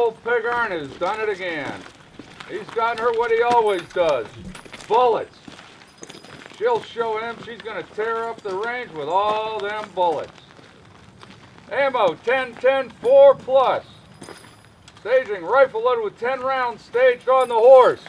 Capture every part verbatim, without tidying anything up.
old pig iron has done it again. He's gotten her what he always does, bullets. She'll show him she's going to tear up the range with all them bullets. Ammo, ten ten four plus. Staging, rifle loaded with ten rounds, staged on the horse.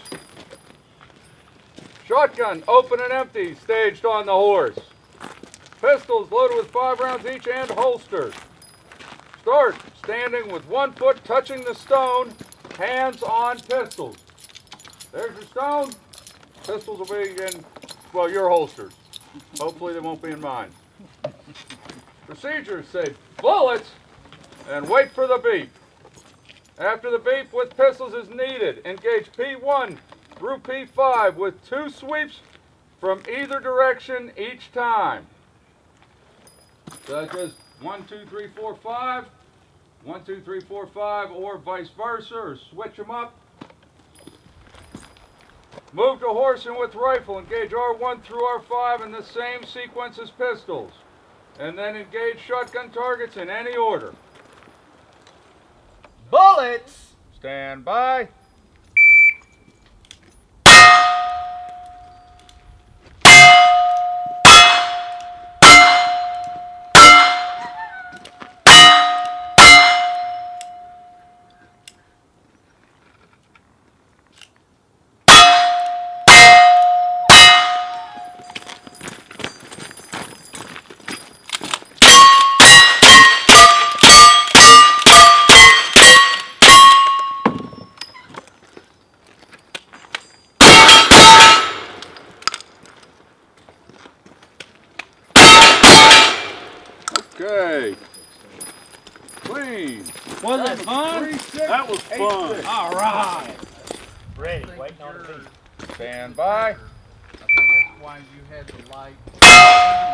Shotgun, open and empty, staged on the horse. Pistols loaded with five rounds each and holstered. Start, standing with one foot touching the stone, hands on pistols. There's your stone. Pistols will be in, well, your holsters. Hopefully they won't be in mine. Procedures say bullets and wait for the beep. After the beep with pistols is needed, engage P one through P five with two sweeps from either direction each time. Such as one, two, three, four, five, one, two, three, four, five, or vice versa, or switch them up. Move to horse and with rifle, engage R one through R five in the same sequence as pistols, and then engage shotgun targets in any order. Bullets! Stand by. Okay. Clean. Was it fun? Three, six, That was eight, fun. six. All right. Ready, waiting on the beat. Stand by. I think that's why you had the light.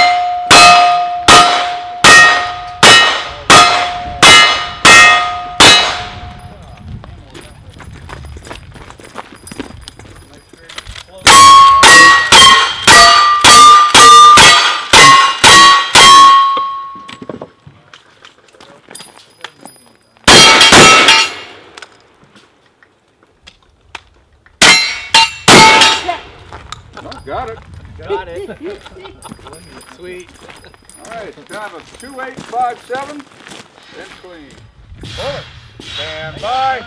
Got it. Got it. Sweet. All right, time of two eight five seven. Then clean. Bullet. Stand by.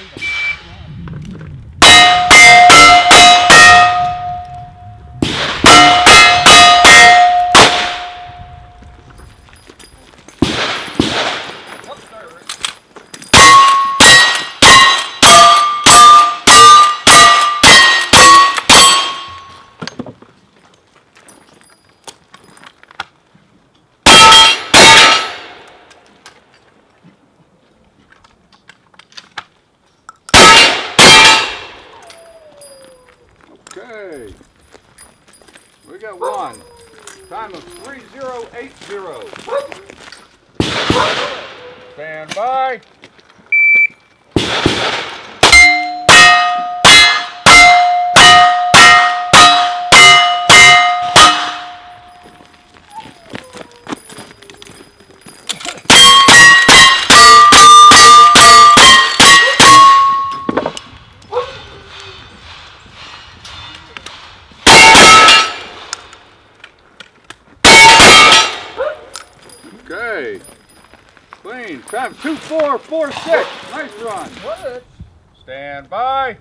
Okay, we got one. Time of three zero eight zero. Stand by. Okay, clean. Time two four four six. Nice run. What? Stand by.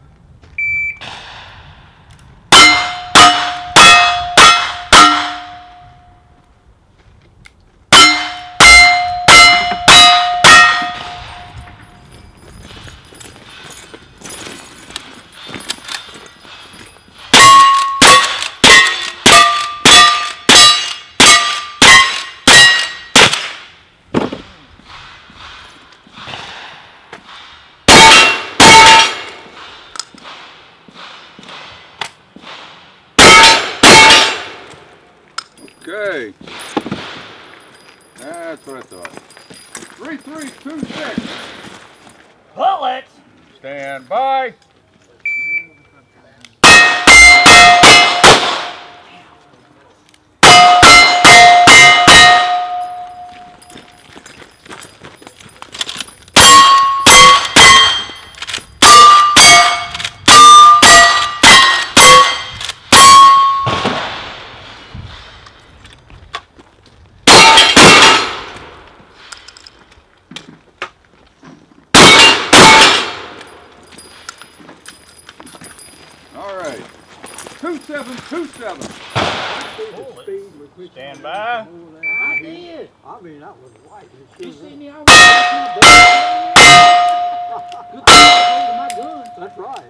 Okay. That's what I thought. Three, three, two, six. Bullets! Stand by. two seven. Stand by. I did. I mean, that was right. You see me? I was Good thing I was holding my gun. That's right.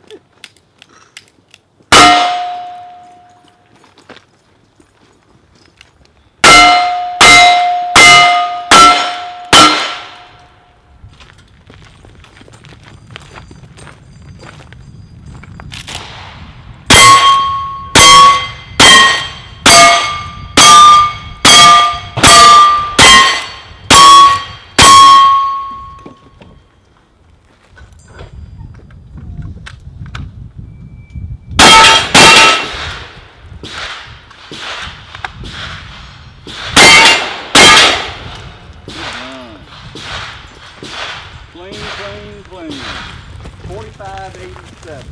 Clean, clean, clean. forty-five eighty-seven.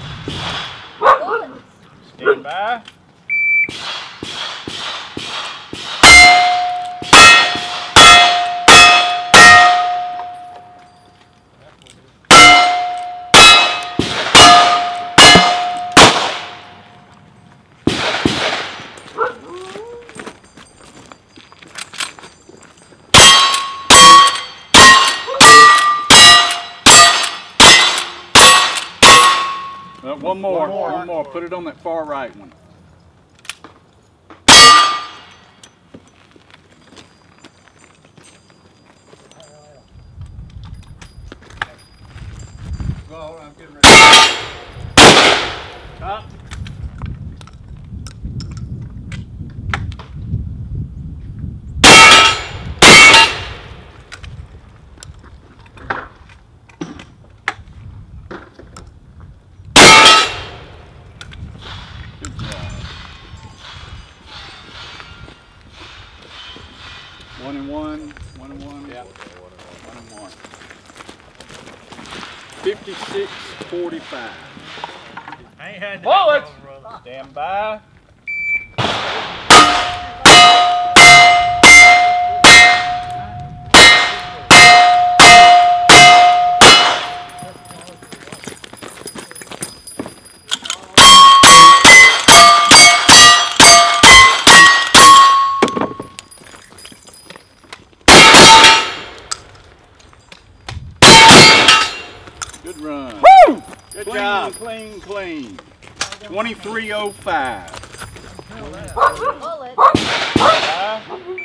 Stand by. Uh, one more, One more. one more. Put it on that far right one. Well, I'm getting ready. Up. Good job. One and one, one and one. Yeah. One and one. fifty-six forty-five. I ain't had Bullets! Stand by. Good run. Woo! Good Clean, job. clean, clean. twenty-three oh five. Bullet. By.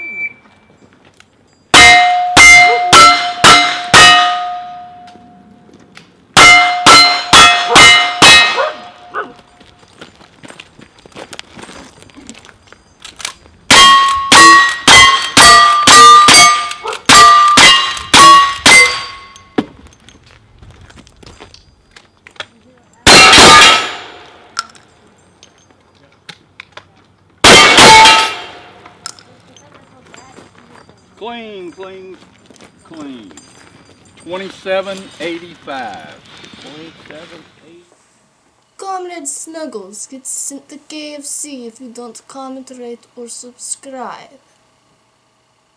Clean, clean, clean. twenty-seven eighty-five. twenty-seven eight. Comrade Snuggles gets sent to K F C if you don't comment, rate, or subscribe.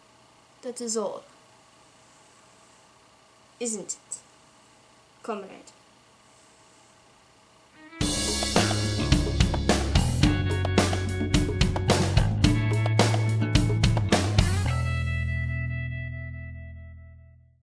That is all. Isn't it, comrade?